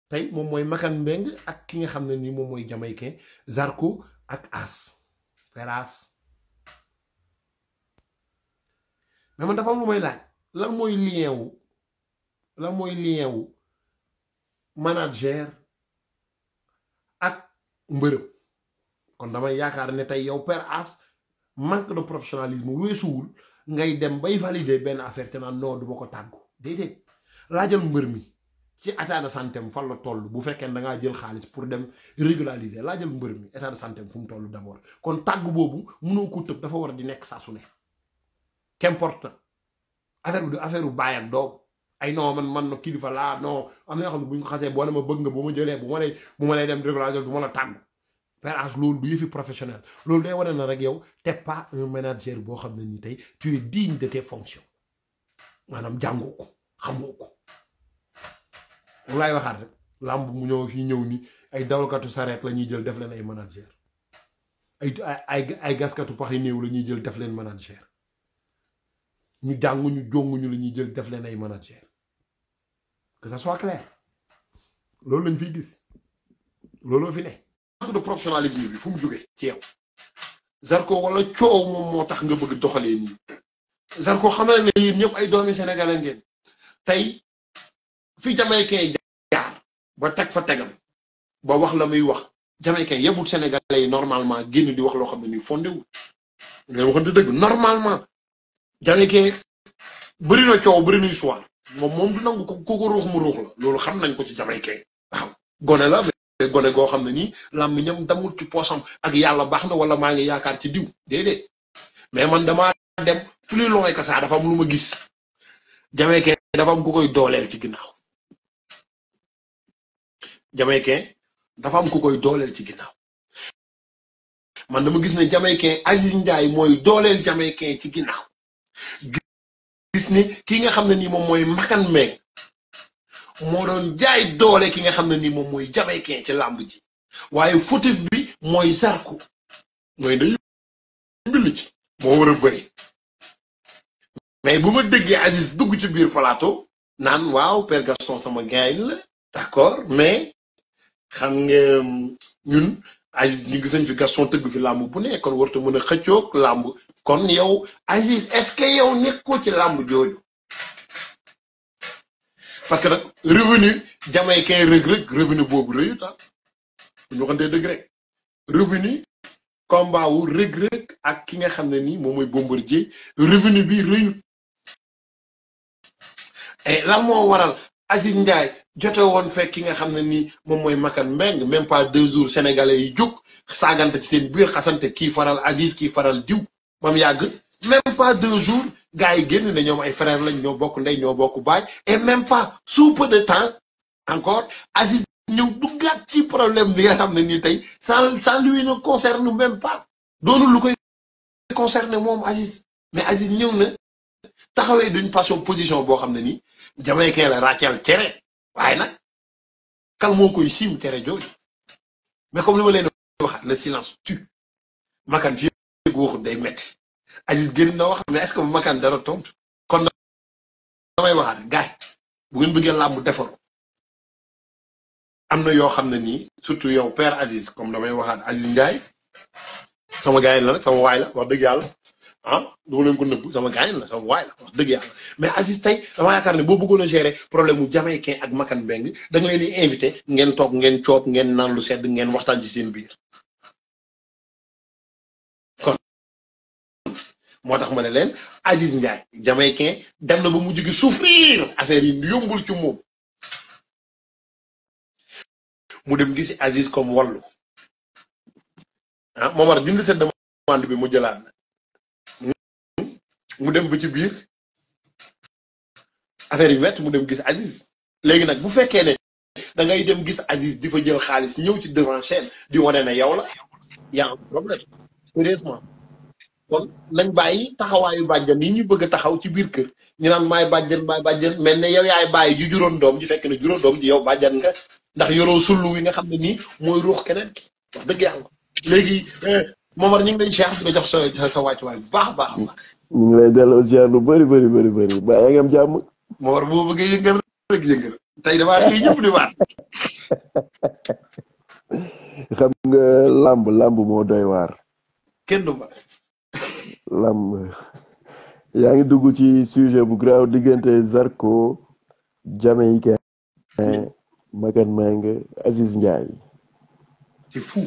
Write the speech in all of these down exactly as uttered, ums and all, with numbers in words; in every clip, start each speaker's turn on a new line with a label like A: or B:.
A: tey moom mooy Makan Mbeng ak ki nga xam ne nii moom mooy Jamaïcain Zarko ak As Père As mais man dafa am lu may laaj lan mooy lien wu lan mooy lien wu manager ak mbërëm kon damay yaakaar ne tey yow Père As manque de professionnalisme weesuwul ngay dem bay valider benn affaire te naan non du ma ko tàggu déedéet laajal mbër mi ci état de santé fan la toll bu fekkee da ngaa jël xaalis pour dem régulariser laajal mbër mi état de santé fu mu toll d'abord kon tàggu boobu mënoo ko tëb dafa war a di nekk saa su ne qu'importe affaire bi du affaire bu bàyyi ak doom ay non man man kilifa laa non am na yoo xam ne bu ñu ko xasee boo ne ma bëgg nga bu ma jëlee bu ma lay bu ma lay dem régulariser du ma la tàggu Père As loolu du yëfi professionnel loolu day wane na rek yow t'es pas un manager boo xam ne ni tey tu es digne de tes fonctions maanaam jàngoo ko xamoo ko lu laay waxaat rek làmb mu ñëw fii ñëw ni ay dawalkatu sareet la ñuy jël def leen ay manager ay ay ay gaskatu pax yi néew la ñuy jël def leen manager ñu jànguñu jonguñu la ñuy jël def leen ay manager que ça soit clair loolu lañ fiy gis looloo fi ne. manque de professionnalisme bi fu mu jógee ci yow Zarko wala coow moom moo tax nga bëgg doxalee nii Zarko xam na ne yéen ñëpp ay doomi sénégalais ngeen tey fi Jamaïcain jaar ba teg fa tegam ba wax la muy wax Jamaïcain yebut sénégalais yi normalement génn di wax loo xam ne nii fondé wul nga waxante dëgg normalement Jamaïcain bëri na coow bëri na histoire moom moom du nangu ko ko ruux mu ruux la loolu xam nañ ko ci Jamaïcain waaw gone la gone goo xam ne nii làmmiñam damul ci poosam ak yàlla baax na wala maa ngi yaakaar ci diw déedéet mais man damaa dem plus loin que ça dafa am lu ma gis Jamaïcain dafa am ku koy dooleel ci ginnaaw Jamaïcain dafa am ku koy dooleel ci ginnaaw man dama gis ne Jamaïcain Aziz Ndiaye mooy dooleel Jamaïcain ci ginnaaw gis ni ki nga xam ne nii moom mooy Makan Mbeng moo doon jaay doole ki nga xam ne nii moom mooy Jamaïcain ci làmb ji waaye fautif bi mooy Zarko mooy ndeyu mbill ci moo war a bëri mais bu ma déggee Aziz dugg ci biir plateau naan waaw Père Gaston sama gaay la d'accord mais xam nga ñun Aziz ñu gis nañ fi Gaston tëgg fi làmb bu ne kon warta mën a xëccoog làmb kon yow Aziz est-ce que yow nekkoo ci làmb jooju parce que nag revenu Jamaïcain Reug Reug revenu boobu rëyut ah ñu waxantee dëgg rek revenu combat wu Reug Reug ak ki nga xam ne nii moom mooy Bombardier revenu bi rëyut et lan moo waral Aziz Ndiaye jote woon fekk ki nga xam ne nii moom mooy Makan Mbeng même pas deux jours sénégalais yi jóg saagante ci seen biir xasante kii faral Aziz kii faral diw ba mu yàgg même pas deux jours gars yi génn ne ñoom ay frères lañ ñoo bokk ndey ñoo bokk baay et même pas sous peu de temps encore Aziz ñëw duggaat ci problème bi nga xam ne nii tey ça ça lui ne concerne même pas doonul lu koy concerné moom Aziz mais Aziz ñëw na taxawee d'une passion position boo xam ne nii Jamaïcain la ràcceel cere waaye nag kal moo koy siim cere jooju mais comme li ma leen wax le silence tue Makan fii waxut day metti Aziz génn na wax mais est-ce que Makan dara tontu kon damay waxaat gaay bu ngeen bëggee làmb defaru am na yoo xam ne nii surtout yow Père Aziz comme damay waxaat Aziz Ndiaye sama gaay la nag sama waay la wax dëgg yàlla ah dama leen ko nëbb sama gaay la sama waay la wax dëgg yàlla mais Aziz tey dama yaakaar ne boo bëggoon a gérer problème mu Jamaïcain ak Makan Mbeng da nga leen di invité ngeen toog ngeen coog ngeen naan lu sedd ngeen waxtaan ci seen biir kon moo tax ma ne leen Aziz Ndiaye Jamaïcain dem na ba mujj gi souffrir affaire yi yombul ci moom mu dem gisi Aziz comme wallu ah Momar dindi seen demande bi mu jëlaat mu dem ba ci biir affaire yi wet mu dem gis Aziz léegi nag bu fekkee ne da ngay dem gis Aziz di fa jël xaalis ñëw ci devant chaîne di wane ne yow la yaa am problème sérieusement kon nañ bàyyi taxawaayu bàjjan yi ñu bëgg a taxaw ci biir kër ñu naan maay bàjjan maay bàjjan mel ne yow yaay bàyyi ju juróom doom ji fekk ne juróom doom ji yow bàjjan nga ndax yoroo sullu wi nga xam ne nii mooy ruux keneen ki wax dëgg yàlla léegi Momar ñu ngi lay Cheikh di la jox sa sa wàccuwaay bu baax a baax.
B: ñu ngi lay delloo ziar lu bëri bëri bëri bëri ba yaa ngi am jàmm.
A: Momar boo bëggee yëngal rek yëngal tey damaa xëy ñëpp di waat.
B: xam nga làmb làmb moo doy waar.
A: kenn du ma.
B: làmb yaa ngi dugg ci sujet bu grave diggante Zarko Jamaïcain Makan Meng Aziz Ndiaye.
A: c'est fou.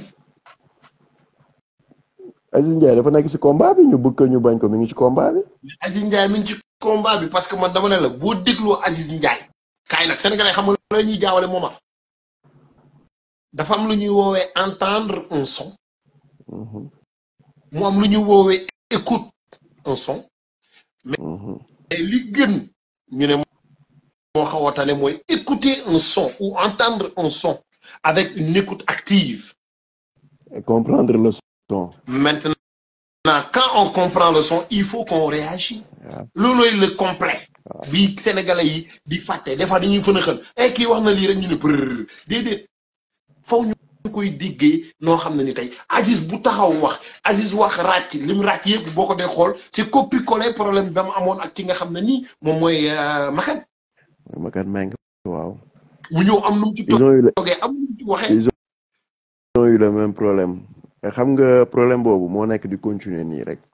B: Aziz Ndiaye dafa nekk ci combat bi ñu bëgg ko ñu bañ ko mi ngi ci combat bi.
A: Aziz Ndiaye mi ngi ci combat bi parce que man dama ne la boo dégloo Aziz Ndiaye. kaay nag sénégalais xam nga la ñuy jaawale moom dafa am lu ñuy woowee entendre un son. mu am lu ñuy woowee écoute un son. mais li gën ñu ne moo xaw a tane mooy écouter un son ou entendre un son avec une écoute active.
B: Et comprendre le son.
A: Maintenant, quand on comprend le son, il faut qu'on réagisse. loolooy le complet. bi sénégalais yi di fàtte des fois dañuy fën a xel eh kii wax na lii rek ñu ne brrr déedéet faw ñu koy diggee noo xam ne ni tey Aziz bu taxaw wax Aziz wax ràcc lim ràcc yëpp boo ko dee xool c'est copier-coller problème bi mu amoon ak ki nga xam ne nii moom mooy Makan.
B: Makan Meng waaw.
A: mu ñëw am nu mu ci toogee am nu mu ci waxee.
B: ils ont eu le même problème xam nga problème boobu moo nekk di continuer nii rek.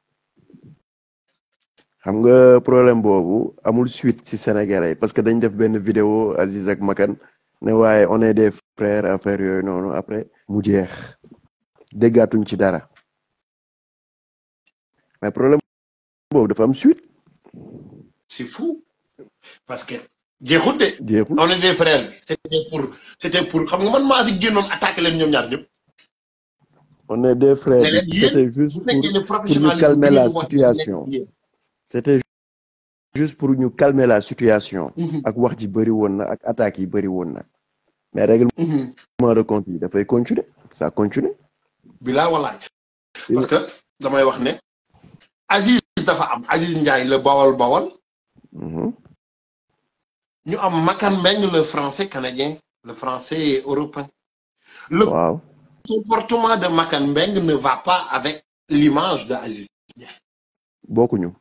B: xam nga problème boobu amul suite ci Sénégalais parce que dañ def benn vidéo Aziz ak Makan ne waaye on est des frères affaire yooyu noonu après mu jeex déggaatuñ ci dara mais problème boobu dafa am suite.
A: c'est fou parce que jeexut de.
B: jeexut
A: on est des frères bi c'était pour c'était pour xam nga man maa fi génnoon attaqué leen ñoom ñaar ñëpp.
B: on est des frères bi c'était juste pour pour ñu calmer la situation. C'était juste pour ñu calmer la situation. ak wax ji bëri woon na ak attaques yi bëri woon na. mais règlement de compte yi dafay continuer ça continue.
A: bilaa walaay. parce que damay wax ne. Aziz dafa am Aziz Ndiaye le bawal bawal. ñu am Makan Meng le français canadien le français européen. le
B: waaw.
A: comportement de Makan Meng ne va pas avec l'image de Aziz Ndiaye.
B: bokkuñu.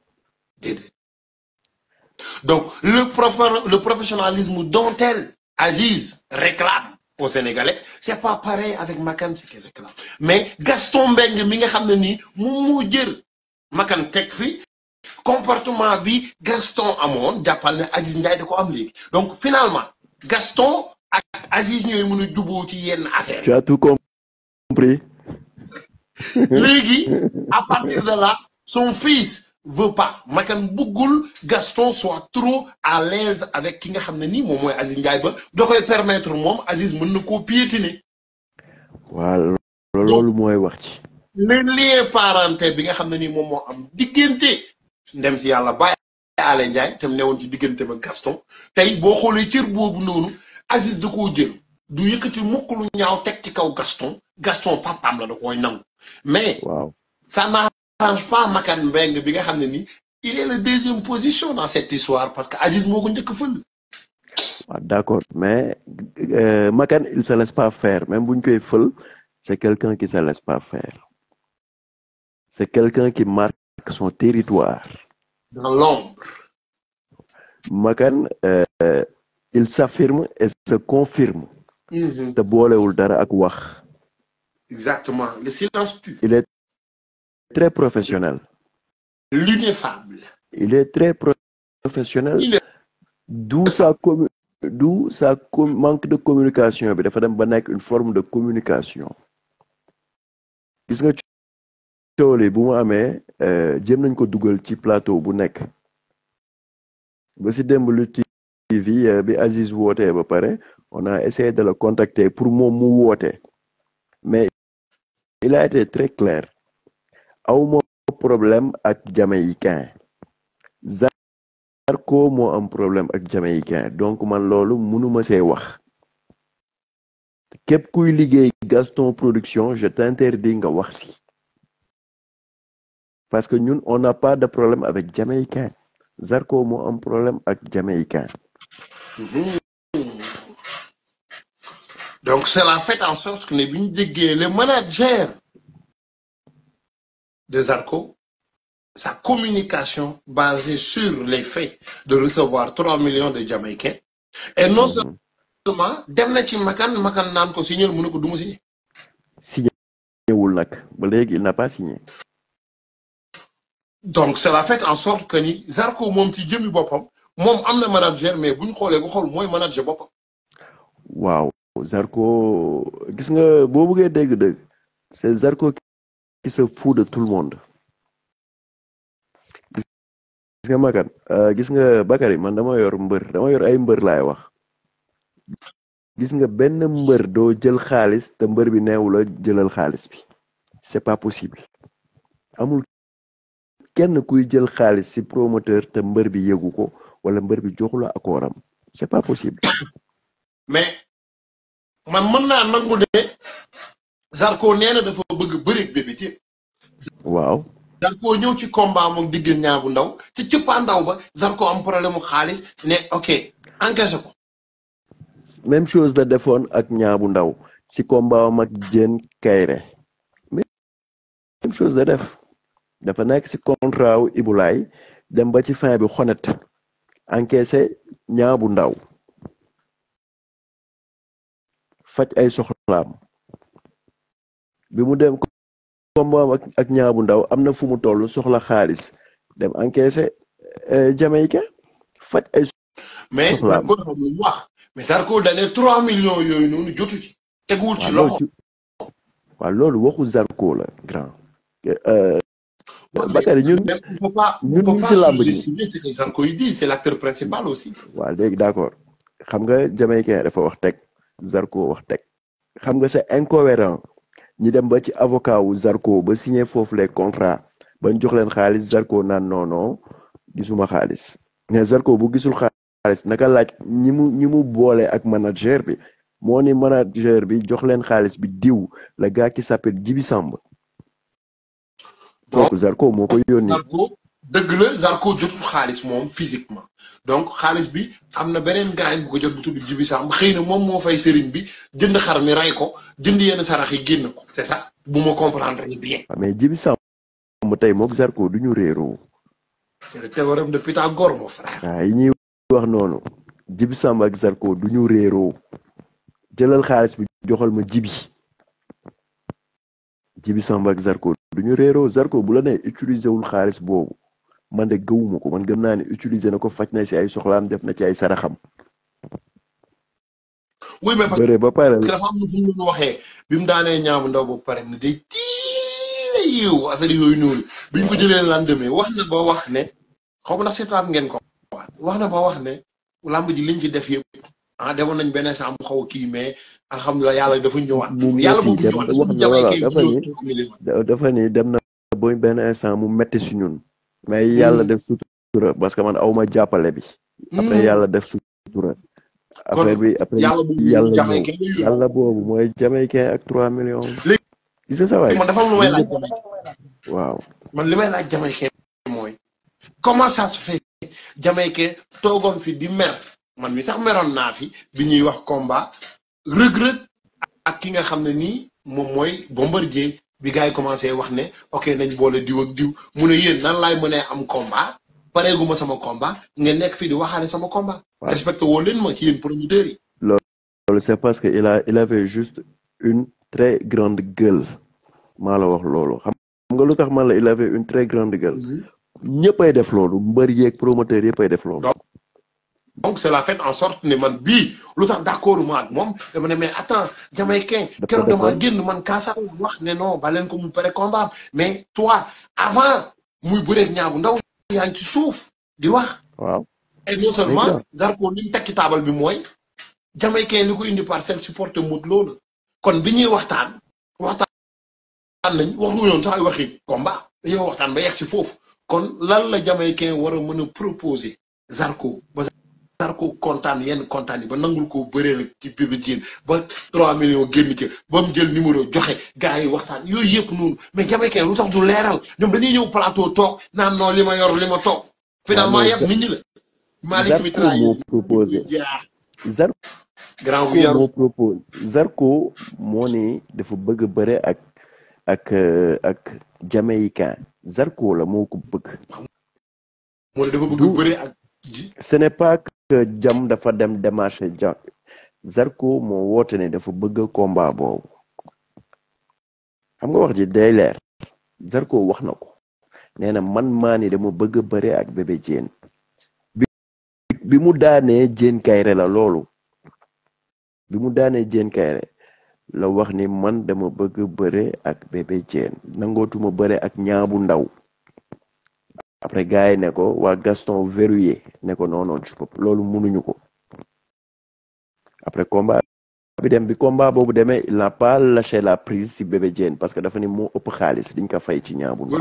A: Donc, le, le professionnalisme dont elle, Aziz, réclame aux Sénégalais, c'est pas pareil avec Makan, c'est qu'elle réclame. Mais Gaston Mbengue, mi nga xamné ni mu jël Makan tek fi comportement bi Gaston amone jappal ne Aziz Ndiaye da ko am légui. Donc finalement, Gaston ak Aziz ñoy mëna djubo ci yenn affaire.
B: Tu as tout compris.
A: Légui, à partir de là, son fils veut pas Makan bëggul Gaston soit trop à l'aise avec ki nga xam ne nii moom mooy Aziz Ndiaye ba da koy permettre moom Aziz mën na koo piétiner.
B: waaw loolu mooy wax ci.
A: le lien parenté bi nga xam ne nii moom moo am diggante ndem si yàlla Baye Alé Ndiaye tam newoon ci diggante ba Gaston tey boo xoolee cër boobu noonu Aziz da koo jël du yëkkati mukk lu ñaaw teg ci kaw Gaston Gaston papaam la da koy nangu mais.
B: waaw
A: ça n'arrange pas Makan Mbengue bi nga xam ne ni il est la deuxième position dans cette histoire parce que Aziz moo ko njëkk fël.
B: waaw d'accord mais euh, Makan il se laisse pas faire même bu ñu koy fël c'est quelqu'un qui se laisse pas faire c'est quelqu'un qui marque son territoire.
A: dans l'ombre.
B: Makan euh, il s'affirme et se confirme. te boolewul dara ak wax.
A: exactement le silence tue.
B: il est très professionnel.
A: l'ineffable.
B: il est très professionnel. Il est... d'où sa commu d'où sa com manque de communication bi dafa dem ba nekk une forme de communication. gis nga coole bu mu amee jéem nañ ko dugal ci plateau bu nekk. ba si démb lu T V bi Aziz wootee ba pare on a essayé de le contacter pour moom mu woote mais il a été très clair. awma problème ak Jamaïcain Zarko moo am problème ak Jamaïcain donc man loolu mënuma see wax képp kuy liggéey Gaston Production je t'interdis nga wax si parce que ñun on n'a pas de problème avec Jamaïcain Zarko moo am problème ak Jamaïcain.
A: donc cela fait en sorte que ne bi ñu jéggee le manager de Zarko, sa communication basée sur les faits de recevoir trois millions de Jamaïcains. Et non seulement, dem na ci Makan Makan naan ko signer mu ne ko du ma signer.
B: nag ba léegi il n'a pas signé.
A: donc cela fait en sorte que ni Zarko moom ci jëmmi boppam moom am na manager mais bu ñu xoolee ba xool mooy manager boppam.
B: waaw Zarko gis nga boo bëggee dégg-dégg c'est Zarko qui se fout de tout le monde. gis nga Makan gis nga Bakary man dama yor mbër dama yor ay mbër laay wax. gis nga benn mbër doo jël xaalis te mbër bi neewu la jëlal xaalis bi c'est pas possible amul kenn kuy jël xaalis ci promoteur te mbër bi yëgu ko wala mbër bi joxu la accordam c'est pas possible.
A: mais man mën naa nangu ne Zarko nee na dafa bëgg bëri Bébé Diène.
B: waaw.
A: Zarko ñëw ci combat moom digg Niang bu Ndaw ci cëppaa ndaw ba Zarko am problème mu xaalis ne ok encaissé ko.
B: même chose la defoon ak Niang bu Ndaw ci combat am ak Diène Kaïré même chose la def dafa nekk ci contrat wu Ibulaay dem ba ci fin bi xonet encaissé Niang bu Ndaw faj ay soxlaam bi mu dem combat ak ak Niang bu Ndaw am na fu mu toll soxla xaalis dem encaissé Jamaïcain faj ay
A: mais
B: soxlaam
A: Zarko dafa mu wax mais Zarko dane trois millions yooyu noonu jotu ci teguwul ci loxo.
B: waaw loolu waxu Zarko la grand. Bakary ñun ñun ñu si làmb ji
A: c'est que Zarko yi dit c'est l'acteur principal aussi.
B: waaw léegi d'accord xam nga Jamaïcain dafa wax teg Zarko wax teg xam nga c'est incohérent ñi dem ba ci avocat wu Zarko ba signé foofu les contrats bañ jox leen xaalis Zarko naan non non gisuma xaalis mais Zarko bu gisul xaalis naka laaj ñi mu ñi mu boole ak manager bi moo ni manager bi jox leen xaalis bi diw le gars qui s'appelle Djibi Samb kooku Zarko moo ko yónni.
A: Zarko dëgg la Zarko jotul xaalis moom physiquement donc xaalis bi am na beneen gars bu ko jot bu tudd Djibi Samb xëy na moom moo fay sëriñ bi jënd xar mi rey ko jënd yenn sarax yi génn ko c'est ça bu ma comprendre bien.
B: mais Djibi Samb tey mook Zarko du ñu réeroo.
A: c'est le théorème de Pythagore mon frère.
B: waaw yi ñuy wax noonu Djibi Samb ak Zarko du ñu réeroo jëlal xaalis bi joxal ma Djibi Djibi Samb ak Zarko du ñu réeroo Zarko bu la nee utiliser wul xaalis boobu man de gëwuma ko man gëm naa ne utiliser na ko faj na ci ay soxlaam def na ci ay saraxam.
A: oui mais parce
B: bëre ba pare
A: que dafa am lu fu mu waxee bi mu daanee Niang bu Ndaw ba pare ne day tiile yiw affaire yooyu noonu bi ñu ko jëlee lendemain wax na ba wax ne xaw ma ndax seetaan ngeen ko wax na ba wax ne làmb ji liñ ci def yëpp ah demoon nañ benn saa mu xaw a kii mais alhamdulilah yàlla dafa ñëwaat. yàlla boobu ñëwaat
B: wax na voilà dafa ni dafa ni dem na ba benn instant mu metti si ñun. mais yàlla def sutura parce que man aw ma jàppale bi. après yàlla def sutura. affaire bi après yàlla ñëw yàlla boobu mooy Jamaïcain ak trois millions.
A: léegi
B: gis nga sa waay
A: man dafa am lu may laaj.
B: waaw
A: man li may laaj Jamaïcain mooy comment ça se fait Jamaïcain toogoon fi di mer man mi sax meroon naa fi bi ñuy wax combat Reug-Reug ak ki nga xam ne nii moom mooy Bombardier bi gars yi commencé wax ne ok nañ boole diw ak diw mu ne yéen nan laay mënee am combat pareeguma sama combat ngeen nekk fii di waxaale sama combat. respecté woo leen ma ci yéen promoteurs yi.
B: loolu c'est parce que il a il avait juste une très grande gueule maa la wax loolu xam nga lu tax man la il avait une très grande gueule. ñëppay def loolu mbër yeeg promoteur yëppay def loolu.
A: donc c'est la fait en sorte ne man bii lu tax d'accord ma ak moom dama ne mais attends Jamaïcain keroog dama génn man kaasa wax ne non ba leen ko mu pare combat mais toi avant muy bëreeg Niang bu Ndaw yaa ngi ci suuf di wax.
B: waaw
A: et non seulement Zarko li mu tekki taabal bi mooy Jamaïcain li ko indi parcelle supporter mut loolu kon bi ñuy waxtaan waxtaan nañ waxu yoon sax ay waxi combat dañoo waxtaan ba yegg si foofu kon lan la Jamaïcain war a mën a proposer Zarko ba Zarko kontaan yenn kontaan yi ba nangul ko bëreel ci Bébé Diène ba trois millions génn ca ba mu jël numéro joxe gars yi waxtaan yooyu yëpp noonu mais Jamaïcain lu tax du leeral ñoom dañuy ñëw plateau toog naan non li ma yor li ma toog finalement yëpp nit ñi la.
B: Zarko moo proposé Zarko
A: grand bu yaru
B: moo proposé Zarko moo ne dafa bëgg a bëre ak ak ak Jamaïcain Zarko la moo ko bëgg.
A: moo ne dafa bëgg a bëre ak.
B: ce n'est pas que Jam dafa dem démarcher Jam Zarko moo woote ne dafa bëgg combat boobu xam nga wax ji day leer Zarko wax na ko nee na man maa ni dama bëgg a bëre ak Bébé Diène bi bi mu daanee Diène Kaïré la loolu bi mu daanee Diène Kaïré la wax ni man dama bëgg bëre ak Bébé Diène nangootuma bëre ak ñaabu ndaw après gars yi ne ko waa Gaston verrouillé ne ko non non ci ko loolu mënuñu ko après combat bi dem bi combat boobu demee il n'a pas lâché la prise si Bébé Diène parce que dafa ni moo ëpp xaalis diñ ko fay ci ñaabu ndaw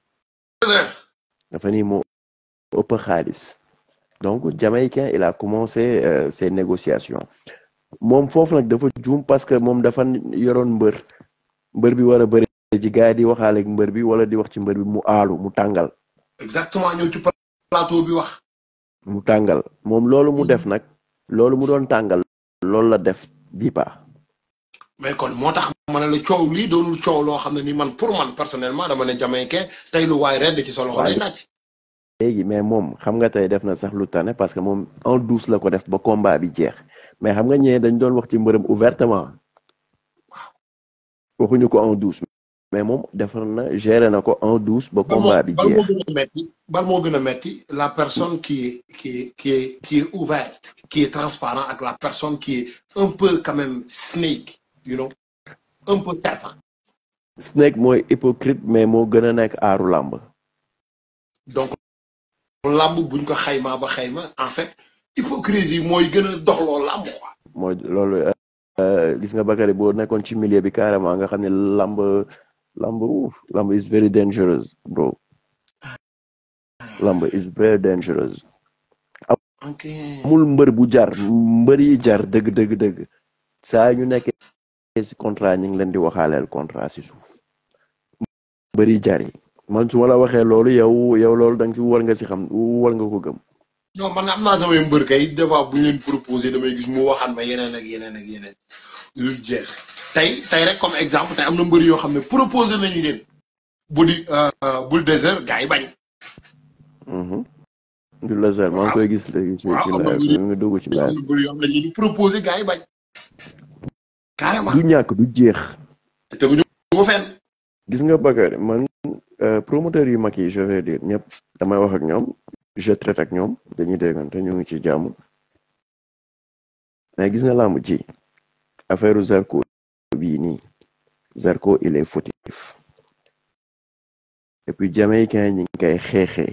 B: dafa ni moo ëpp xaalis donc Jamaïcain il a commencé euh, ses négociations moom foofu nag dafa juum parce que moom dafa yoroon mbër mbër bi war a bëri ci gars yi di waxaale ak mbër bi wala di wax ci mbër bi mu aalu mu tàngal
A: exactement ñëw ci plateau bi wax
B: mu tàngal moom loolu mu def nag loolu mu doon tàngal loolu la def bii pa
A: mais kon moo tax ma ne la coow lii doonul coow loo xam ne ni man pour man personnellement dama ne Jamaïcain tey lu waay redd ci sa loxo lay naaj
B: léegi mais moom xam nga tey def na sax lu tane parce que moom en douce la ko def ba combat bi jeex mais xam nga ñee dañ doon wax ci mbërëm ouvertement waxuñu ko en douce mais moom defar na géré na ko en douce ba combat bi jeex
A: bal moo gën a metti la personne qui est qui est qui est qui est ouverte qui est transparent ak la personne qui est un peu quand même snake you know un peu serpent
B: snake mooy hypocrite mais moo gën a nekk aaru làmb
A: donc làmb buñ ko xaymaa ba xayma en fait hypocrisie mooy gën a doxloo làmb quoi
B: mooy loolu gis nga Bakary boo nekkoon ci milieu bi carrément nga xam ne làmb làmb ouf làmb is very dangerous bro làmb is very dangerous amul mbër bu jar mbër yi jar dëgg dëgg dëgg saa ñu nekkee ci contrat ñu ngi leen di waxaaleel contrat ci suuf mbër yi jar yi man su ma la waxee loolu yow yow loolu da nga ci war nga ci xam war nga ko gëm
A: non man am naa samay mbër kay des fois bu ñu leen proposé damay gis mu waxaat ma yeneen ak yeneen ak yeneen yu jeex tey tey rek comme exemple tey am na mbër yoo xam ne proposé nañu leen bu di bul désert gars yi bañ.
B: du laser maa ngi koy gis léegi ci ci live nga dugg ci live
A: am na mbër yoo xam ne ñu ngi proposé gars yi bañ. carrément
B: du ñàkk du jeex.
A: te bu ñu ko fenn.
B: gis nga Bakary man promoteur yu mag yi je vais dire ñëpp damay wax ak ñoom. je traite ak ñoom dañuy déggante ñu ngi ci jàmm mais gis nga làmb ji affaire Zarko bii nii Zarko il est fautif et puis Jamaïcain ñi ngi koy xeexee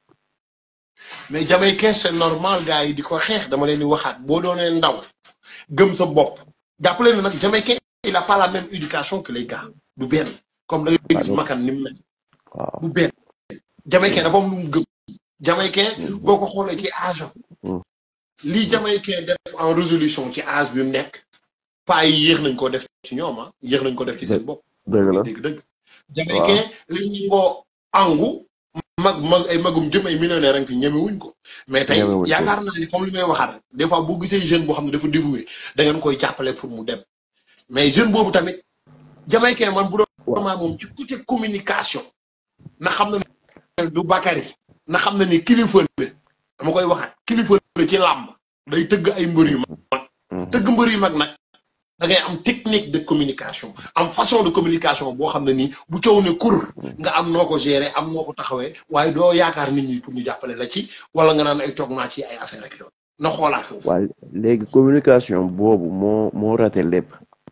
A: mais Jamaïcain c'est normal gars yi di ko xeex dama leen di waxaat boo doonee ndaw gëm sa bopp jàppale na nag Jamaïcain il a pas la même éducation que les gars du benn comme da ngay gis makan ni mu mel du benn Jamaïcain dafa am lu mu gëm Jamaïcain boo ko xoolee ci âge am lii Jamaïcain def en résolution ci âge bi mu nekk paa yi yéex nañ ko def ci ñoom ah yéex nañ ko def ci seen bopp
B: dëgg la
A: dëgg dëgg Jamaïcain li ñu ngoo angu mag mag ay magum jëm ay millionnaire rek fi ñemewuñ ko mais tey yaakaar naa ni comme li may waxaat des fois boo gisee jeune boo xam ne dafa dévoué da ngeen koy jàppale pour mu dem mais jeune boobu tamit Jamaïcain man bu doon maa moom ci côté communication na xam na du Bakary na xam na ni kilifa la dama koy waxaat kilifa la ci làmb day tëgg ay mbër yu mag tëgg mbër yu mag nag da ngay am technique de communication am façon de communication boo xam ne nii bu coow ne kur nga am noo ko gérer am noo ko taxawee waaye doo yaakaar nit ñi pour ñu jàppale la ci wala nga naan ay toog naa ci ay affaire rek yoon na xoolaat foofu.
B: waaye léegi communication boobu moo moo raté lépp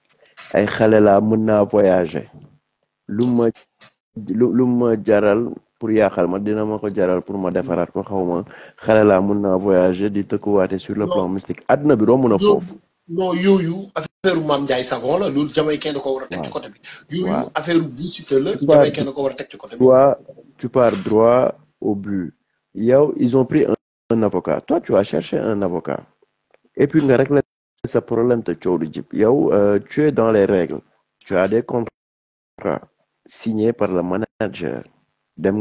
B: ay xale laa mën naa voyager lu ma lu lu ma jaral pour yaaxal ma dina ma ko jaral pour ma defaraat ko xaw ma xale laa mën naa voyager di tëkkuwaate sur le plan mystique àdduna bi romb na foofu.
A: non yooyu affaire Mame Ndiaye Savon la loolu Jamaïcain da ko war a teg ci côté bi. yooyu affaire bu Siteu la Jamaïcain da ko war a teg ci côté bi.
B: toi tu pars droit au but yow ils ont pris un, un avocat toi tu as cherché un avocat et puis nga régler sa problème te coow du jib yow euh, tu es dans les règles tu as des contrats signés par le manager dem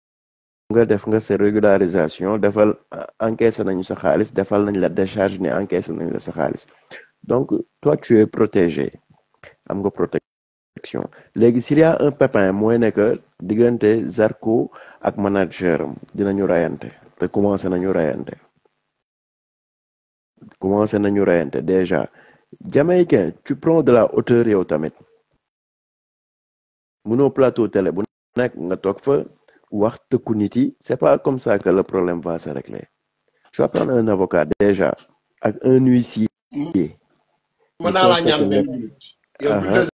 B: nga def nga sa régularisation defal encaissé nañu sa xaalis defal nañ la décharge ne encaissé nañ la sa xaalis donc toi tu es protégé am nga protection léegi s'il y a un pépin mooy ne que diggante Zarko ak manager am dinañu rayante te commencé nañu rayante commencé nañu rayante déjà Jamaïcain tu prends de la hauteur yow tamit mënoo plateau télé bu nekk nga toog fa wax tëkku nit yi c'est pas comme ça que le problème va se régler tu vas prendre un avocat déjà ak un huissier
A: mën naa laa ñaan benn minute yow